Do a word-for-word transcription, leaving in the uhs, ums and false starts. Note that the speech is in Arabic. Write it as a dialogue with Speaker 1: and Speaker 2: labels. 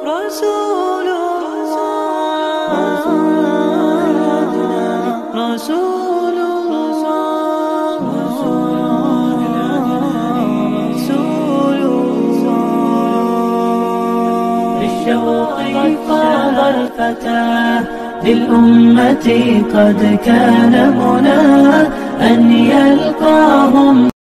Speaker 1: رسول الله رسول الله رسول الله بالشوق فاض الفتى للأمة قد كان منى أن يلقاهم